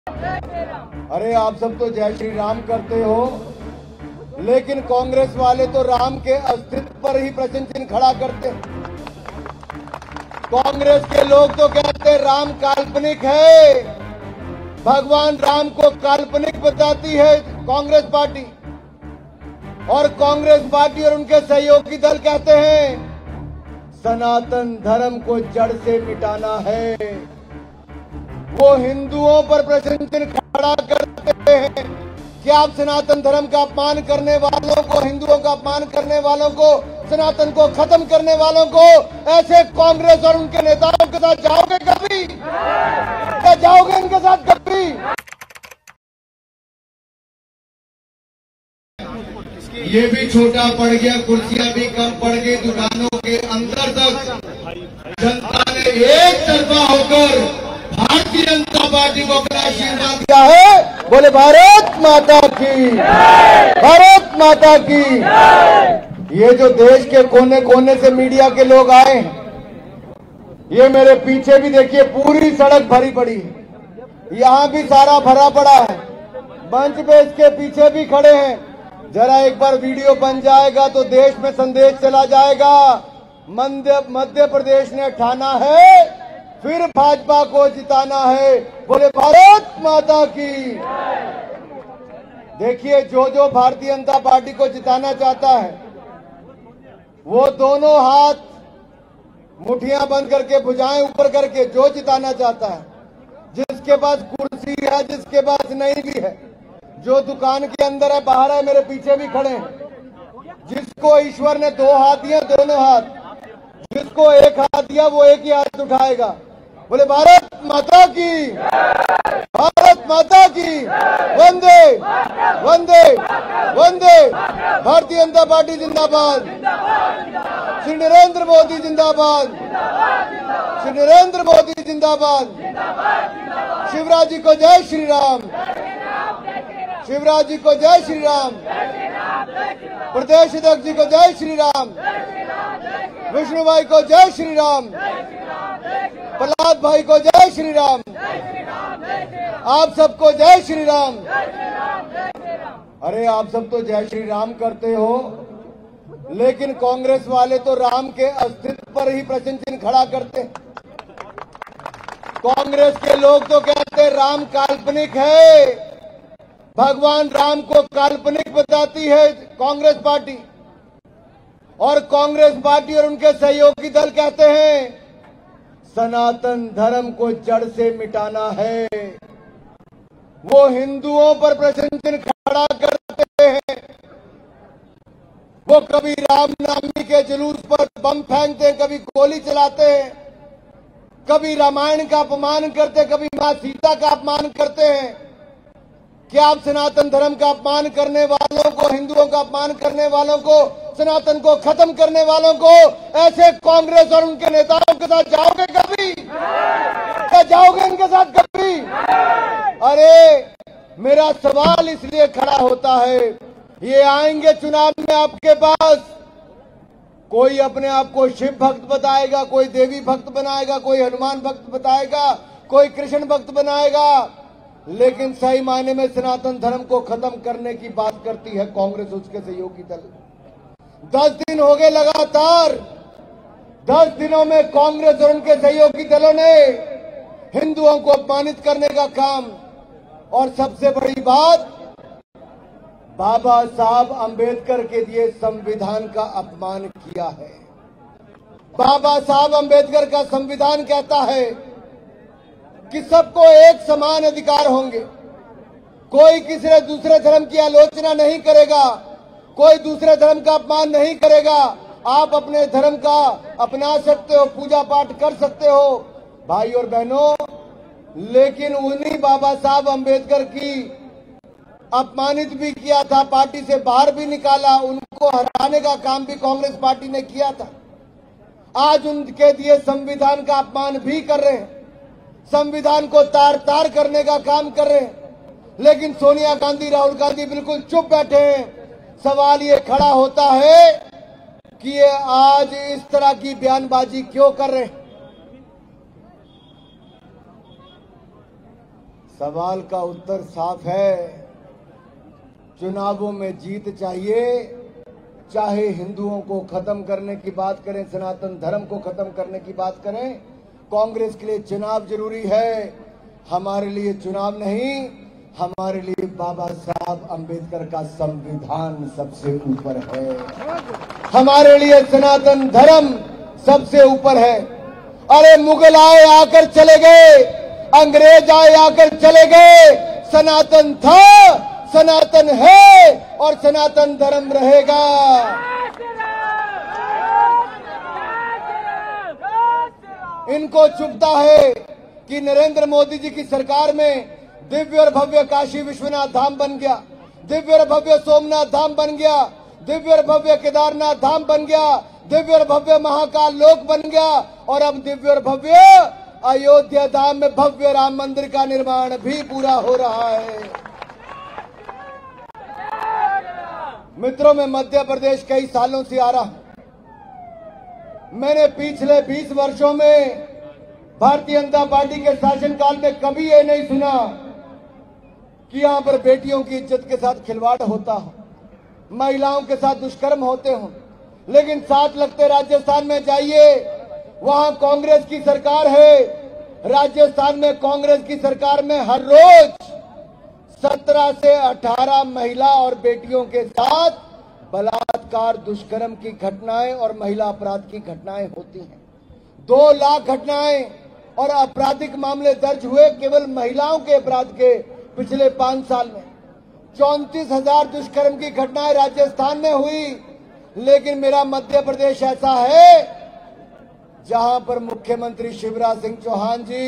अरे आप सब तो जय श्री राम करते हो, लेकिन कांग्रेस वाले तो राम के अस्तित्व पर ही प्रश्न चिन्ह खड़ा करते हैं। कांग्रेस के लोग तो कहते हैं राम काल्पनिक है, भगवान राम को काल्पनिक बताती है कांग्रेस पार्टी। और कांग्रेस पार्टी और उनके सहयोगी दल कहते हैं सनातन धर्म को जड़ से मिटाना है। वो हिंदुओं पर प्रश्न चिन्ह खड़ा करते हैं कि आप सनातन धर्म का अपमान करने वालों को, हिंदुओं का अपमान करने वालों को, सनातन को खत्म करने वालों को, ऐसे कांग्रेस और उनके नेताओं के साथ जाओगे कभी? क्या जाओगे इनके साथ कभी? ये भी छोटा पड़ गया, कुर्सियां भी कम पड़ गई, दुकानों के अंदर तक जनता ने एक तरफा होकर भारतीय जनता पार्टी को अपना आशीर्वाद दिया है। बोले भारत माता की, भारत माता की। ये जो देश के कोने कोने से मीडिया के लोग आए हैं, ये मेरे पीछे भी देखिए पूरी सड़क भरी पड़ी है, यहाँ भी सारा भरा पड़ा है, मंच पे इसके पीछे भी खड़े हैं। जरा एक बार वीडियो बन जाएगा तो देश में संदेश चला जाएगा, मध्य प्रदेश ने ठाना है फिर भाजपा को जिताना है। बोले भारत माता की। देखिए जो जो भारतीय जनता पार्टी को जिताना चाहता है वो दोनों हाथ मुठियां बंद करके, भुजाएं ऊपर करके जो जिताना चाहता है, जिसके पास कुर्सी है, जिसके पास नहीं भी है, जो दुकान के अंदर है, बाहर है, मेरे पीछे भी खड़े हैं, जिसको ईश्वर ने दो हाथ दिए दोनों हाथ, जिसको एक हाथ दिया वो एक ही हाथ उठाएगा। बोले भारत माता की, भारत माता की। वंदे वंदे वंदे। भारतीय जनता पार्टी जिंदाबाद, श्री नरेंद्र मोदी जिंदाबाद, श्री नरेंद्र मोदी जिंदाबाद। शिवराज जी को जय श्री राम, शिवराज जी को जय श्री राम, प्रदेश अध्यक्ष जी को जय श्री राम, विष्णु भाई को जय श्री राम, प्रहलाद भाई को जय श्री राम, आप सबको जय श्री राम। अरे आप सब तो जय श्री राम करते हो, लेकिन कांग्रेस वाले तो राम के अस्तित्व पर ही प्रश्न चिन्ह खड़ा करते हैं। कांग्रेस के लोग तो कहते हैं राम काल्पनिक है, भगवान राम को काल्पनिक बताती है कांग्रेस पार्टी। और कांग्रेस पार्टी और उनके सहयोगी दल कहते हैं सनातन धर्म को जड़ से मिटाना है। वो हिंदुओं पर प्रश्न चिन्ह खड़ा करते हैं। वो कभी रामनवमी के जुलूस पर बम फेंकते हैं, कभी गोली चलाते हैं, कभी रामायण का अपमान करते, कभी मां सीता का अपमान करते हैं। क्या आप सनातन धर्म का अपमान करने वालों को, हिंदुओं का अपमान करने वालों को, सनातन को खत्म करने वालों को, ऐसे कांग्रेस और उनके नेताओं के साथ जाओगे कभी? क्या जाओगे इनके साथ कभी? अरे मेरा सवाल इसलिए खड़ा होता है, ये आएंगे चुनाव में आपके पास, कोई अपने आप को शिव भक्त बताएगा, कोई देवी भक्त बनाएगा, कोई हनुमान भक्त बताएगा, कोई कृष्ण भक्त बनाएगा, लेकिन सही मायने में सनातन धर्म को खत्म करने की बात करती है कांग्रेस, उसके सहयोगी दल। 10 दिन हो गए लगातार, 10 दिनों में कांग्रेस और उनके सहयोगी दलों ने हिंदुओं को अपमानित करने का काम, और सबसे बड़ी बात बाबा साहब अंबेडकर के दिए संविधान का अपमान किया है। बाबा साहब अंबेडकर का संविधान कहता है कि सबको एक समान अधिकार होंगे, कोई किसी दूसरे धर्म की आलोचना नहीं करेगा, कोई दूसरे धर्म का अपमान नहीं करेगा, आप अपने धर्म का अपना सकते हो, पूजा पाठ कर सकते हो भाई और बहनों। लेकिन उन्हीं बाबा साहब अंबेडकर की अपमानित भी किया था, पार्टी से बाहर भी निकाला, उनको हराने का काम भी कांग्रेस पार्टी ने किया था। आज उनके दिए संविधान का अपमान भी कर रहे हैं, संविधान को तार तार करने का काम कर रहे हैं। लेकिन सोनिया गांधी, राहुल गांधी बिल्कुल चुप बैठे हैं। सवाल ये खड़ा होता है कि ये आज इस तरह की बयानबाजी क्यों कर रहे हैं। सवाल का उत्तर साफ है। चुनावों में जीत चाहिए, चाहे हिंदुओं को खत्म करने की बात करें, सनातन धर्म को खत्म करने की बात करें। कांग्रेस के लिए चुनाव जरूरी है, हमारे लिए चुनाव नहीं, हमारे लिए बाबा साहब अंबेडकर का संविधान सबसे ऊपर है। हमारे लिए सनातन धर्म सबसे ऊपर है। अरे मुगल आए आकर चले गए, अंग्रेज आए आकर चले गए, सनातन था, सनातन है और सनातन धर्म रहेगा। इनको चुभता है कि नरेंद्र मोदी जी की सरकार में दिव्य और भव्य काशी विश्वनाथ धाम बन गया, दिव्य और भव्य सोमनाथ धाम बन गया, दिव्य और भव्य केदारनाथ धाम बन गया, दिव्य और भव्य महाकाल लोक बन गया और अब दिव्य और भव्य अयोध्या धाम में भव्य राम मंदिर का निर्माण भी पूरा हो रहा है। मित्रों, मैं मध्य प्रदेश कई सालों से आ रहा हूं। मैंने पिछले 20 वर्षों में भारतीय जनता पार्टी के शासनकाल में कभी ये नहीं सुना कि यहां पर बेटियों की इज्जत के साथ खिलवाड़ होता हो, महिलाओं के साथ दुष्कर्म होते हो। लेकिन साथ लगते राजस्थान में जाइए, वहां कांग्रेस की सरकार है। राजस्थान में कांग्रेस की सरकार में हर रोज 17 से 18 महिला और बेटियों के साथ बलात्कार, दुष्कर्म की घटनाएं और महिला अपराध की घटनाएं होती हैं। 2 लाख घटनाएं और आपराधिक मामले दर्ज हुए केवल महिलाओं के अपराध के पिछले 5 साल में। 34,000 दुष्कर्म की घटनाएं राजस्थान में हुई। लेकिन मेरा मध्य प्रदेश ऐसा है जहां पर मुख्यमंत्री शिवराज सिंह चौहान जी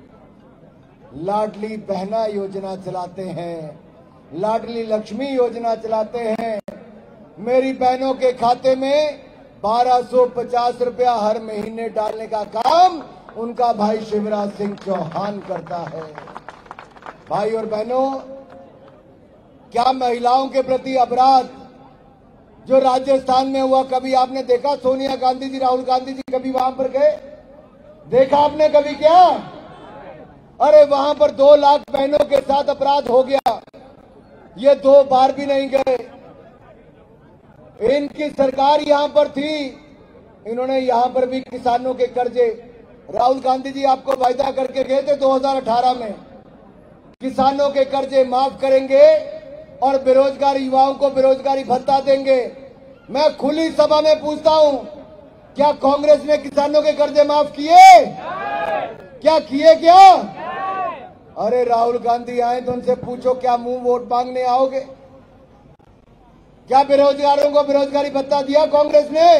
लाडली बहना योजना चलाते हैं, लाडली लक्ष्मी योजना चलाते हैं। मेरी बहनों के खाते में 1250 रुपया हर महीने डालने का काम उनका भाई शिवराज सिंह चौहान करता है। भाई और बहनों, क्या महिलाओं के प्रति अपराध जो राजस्थान में हुआ कभी आपने देखा? सोनिया गांधी जी, राहुल गांधी जी कभी वहां पर गए? देखा आपने कभी क्या? अरे वहां पर 2 लाख बहनों के साथ अपराध हो गया, ये 2 बार भी नहीं गए। इनकी सरकार यहां पर थी, इन्होंने यहां पर भी किसानों के कर्जे, राहुल गांधी जी आपको वायदा करके गए थे 2018 में किसानों के कर्जे माफ करेंगे और बेरोजगार युवाओं को बेरोजगारी भत्ता देंगे। मैं खुली सभा में पूछता हूं, क्या कांग्रेस ने किसानों के कर्जे माफ किए? क्या किए? क्या? अरे राहुल गांधी आए तो उनसे पूछो, क्या मुंह वोट मांगने आओगे? क्या बेरोजगारों को बेरोजगारी भत्ता दिया कांग्रेस ने?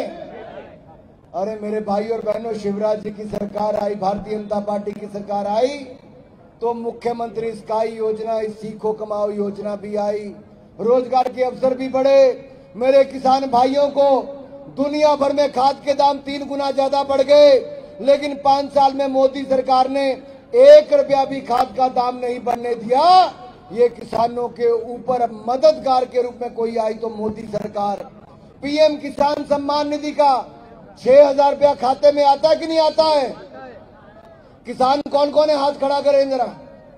अरे मेरे भाई और बहनों, शिवराज जी की सरकार आई, भारतीय जनता पार्टी की सरकार आई तो मुख्यमंत्री स्काई योजना, सीखो कमाओ योजना भी आई, रोजगार के अवसर भी बढ़े। मेरे किसान भाइयों को दुनिया भर में खाद के दाम 3 गुना ज्यादा बढ़ गए, लेकिन 5 साल में मोदी सरकार ने 1 रुपया भी खाद का दाम नहीं बढ़ने दिया। ये किसानों के ऊपर मददगार के रूप में कोई आई तो मोदी सरकार। पीएम किसान सम्मान निधि का 6,000 रुपया खाते में आता है कि नहीं आता है? किसान कौन कौन है? हाथ खड़ा करें जरा।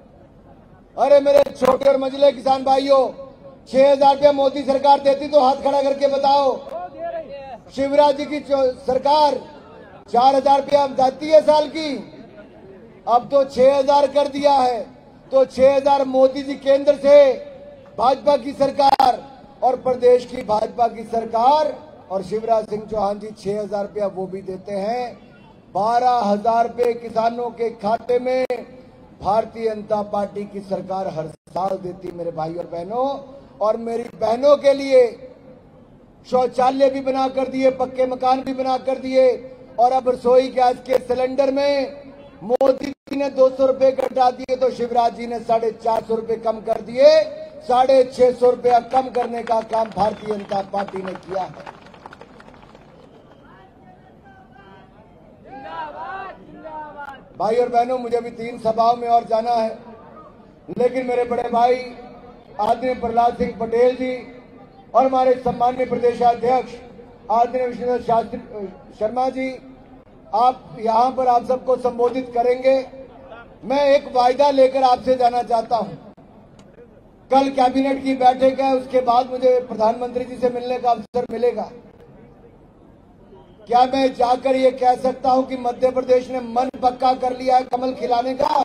अरे मेरे छोटे और मझले किसान भाइयों, 6,000 रुपया मोदी सरकार देती तो हाथ खड़ा करके बताओ। शिवराज जी की सरकार 4,000 रुपया देती है साल की, अब तो 6,000 कर दिया है। तो 6,000 मोदी जी केंद्र से भाजपा की सरकार और प्रदेश की भाजपा की सरकार और शिवराज सिंह चौहान जी 6,000 रुपया वो भी देते हैं। 12,000 रुपये किसानों के खाते में भारतीय जनता पार्टी की सरकार हर साल देती मेरे भाई और बहनों। और मेरी बहनों के लिए शौचालय भी बना कर दिए, पक्के मकान भी बना कर दिए। और अब रसोई गैस के सिलेंडर में मोदी जी ने 200 रुपए घटा दिए तो शिवराज जी ने 450 रुपए कम कर दिए। 650 रुपया कम करने का काम भारतीय जनता पार्टी ने किया है। भाई और बहनों, मुझे भी 3 सभाओं में और जाना है, लेकिन मेरे बड़े भाई आदरणीय प्रहलाद सिंह पटेल जी और हमारे सम्माननीय प्रदेशाध्यक्ष आदरणीय विष्णुदत्त शास्त्री शर्मा जी, आप यहां पर आप सबको संबोधित करेंगे। मैं एक वायदा लेकर आपसे जाना चाहता हूं। कल कैबिनेट की बैठक है, उसके बाद मुझे प्रधानमंत्री जी से मिलने का अवसर मिलेगा। क्या मैं जाकर ये कह सकता हूं कि मध्य प्रदेश ने मन पक्का कर लिया है कमल खिलाने का?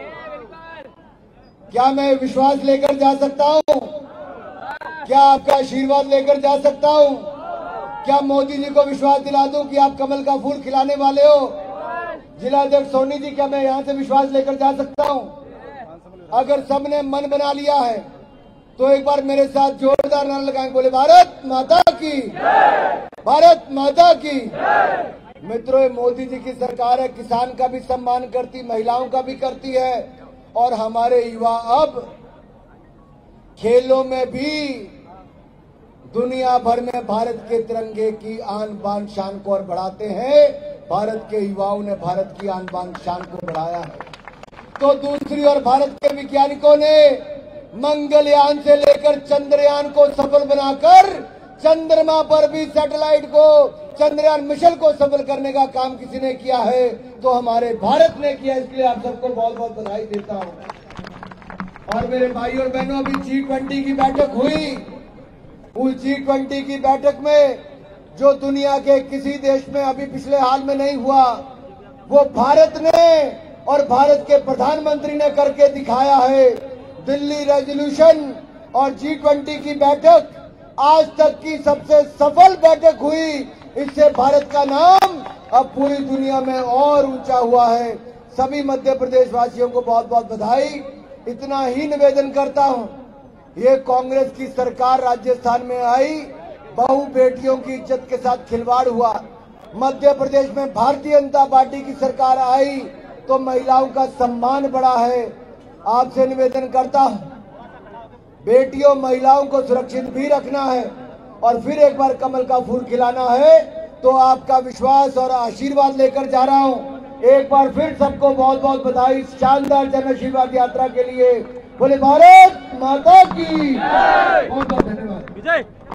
क्या मैं विश्वास लेकर जा सकता हूं? क्या आपका आशीर्वाद लेकर जा सकता हूं? क्या मोदी जी को विश्वास दिला दूं कि आप कमल का फूल खिलाने वाले हो? जिलाध्यक्ष सोनी जी, क्या मैं यहां से विश्वास लेकर जा सकता हूं? अगर सबने मन बना लिया है तो एक बार मेरे साथ जोरदार नारा लगाएं, बोले भारत माता की, भारत माता की। मित्रों, ये मोदी जी की सरकार है, किसान का भी सम्मान करती, महिलाओं का भी करती है, और हमारे युवा अब खेलों में भी दुनिया भर में भारत के तिरंगे की आन बान शान को और बढ़ाते हैं। भारत के युवाओं ने भारत की आन बान शान को बढ़ाया है। तो दूसरी ओर भारत के वैज्ञानिकों ने मंगलयान से लेकर चंद्रयान को सफल बनाकर चंद्रमा पर भी सैटेलाइट को, चंद्रयान मिशन को सफल करने का काम किसी ने किया है तो हमारे भारत ने किया। इसलिए आप सबको बहुत बहुत बधाई देता हूं। और मेरे भाई और बहनों, अभी G20 की बैठक हुई। उस G20 की बैठक में जो दुनिया के किसी देश में अभी पिछले हाल में नहीं हुआ, वो भारत ने और भारत के प्रधानमंत्री ने करके दिखाया है। दिल्ली रेजोल्यूशन और G20 की बैठक आज तक की सबसे सफल बैठक हुई। इससे भारत का नाम अब पूरी दुनिया में और ऊंचा हुआ है। सभी मध्य प्रदेश वासियों को बहुत बहुत बधाई। इतना ही निवेदन करता हूं, ये कांग्रेस की सरकार राजस्थान में आई, बहु बेटियों की इज्जत के साथ खिलवाड़ हुआ। मध्य प्रदेश में भारतीय जनता पार्टी की सरकार आई तो महिलाओं का सम्मान बढ़ा है। आपसे निवेदन करता हूं, बेटियों महिलाओं को सुरक्षित भी रखना है और फिर एक बार कमल का फूल खिलाना है। तो आपका विश्वास और आशीर्वाद लेकर जा रहा हूं। एक बार फिर सबको बहुत बहुत बधाई शानदार जन आशीर्वाद यात्रा के लिए। बोले भारत माता की। बहुत बहुत धन्यवाद।